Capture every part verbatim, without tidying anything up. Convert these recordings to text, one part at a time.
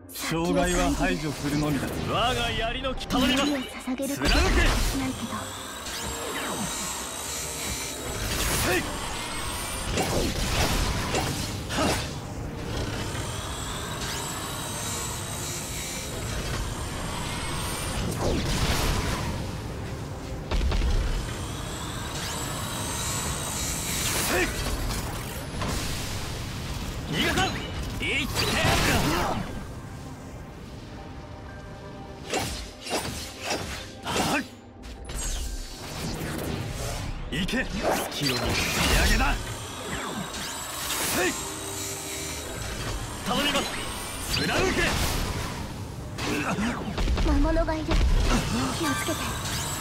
障害は排除するのみだ。我が槍の木頼みます。 捧げることはしないけど。 へい。逃がさん。いって行け。隙を見せ上げだ。へい。頼みます。貫け。 魔物がいる。気をつけて。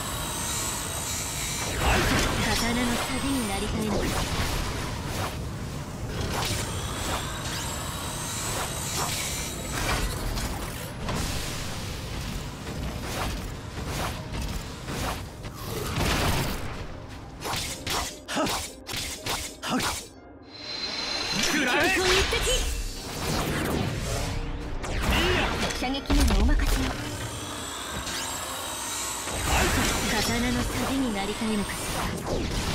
刀の旅になりたいのか。射撃にもお任せよ。刀の旅になりたいのかしら。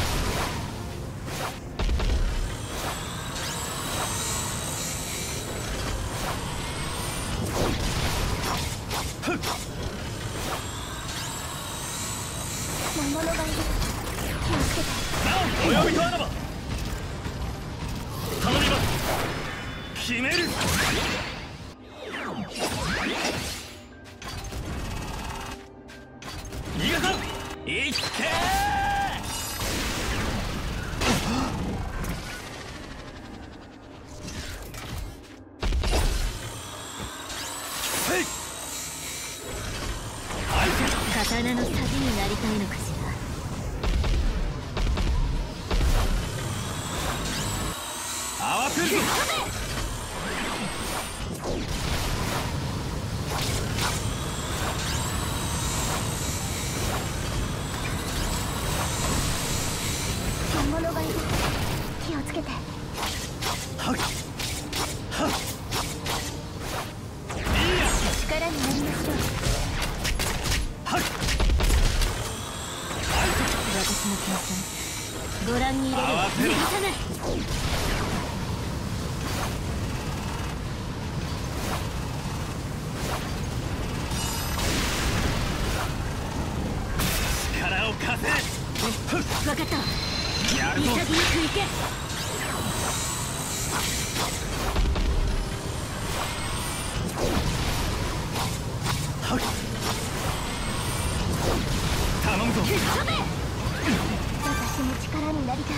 魔物がいる。気をつけて。 お呼びとあらば頼みます。決める。逃がさん。いってー。へい。 刀の旅になりたいのかしら。 慌てるぞ。 魔物がいる。気をつけて。 はっはっ。いいや。 力になりましょう。 はっ。 私の計算ご覧に入れる。逃がさない。 力を貸せ。 分かった。 やるぞ。 潔く行け。 はっ。頼むぞ。 私も力になりたい。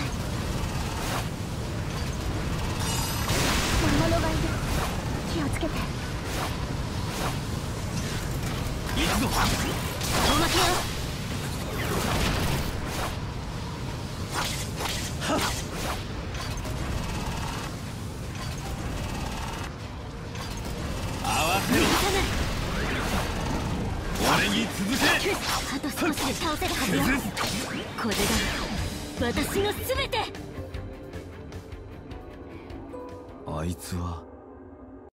魔物がいる。気をつけて。 行くぞ。 おまけよ。 はっ。合わせろ。俺に続け。 あと少しで倒せるはずよ。これが私の全て。 あいつは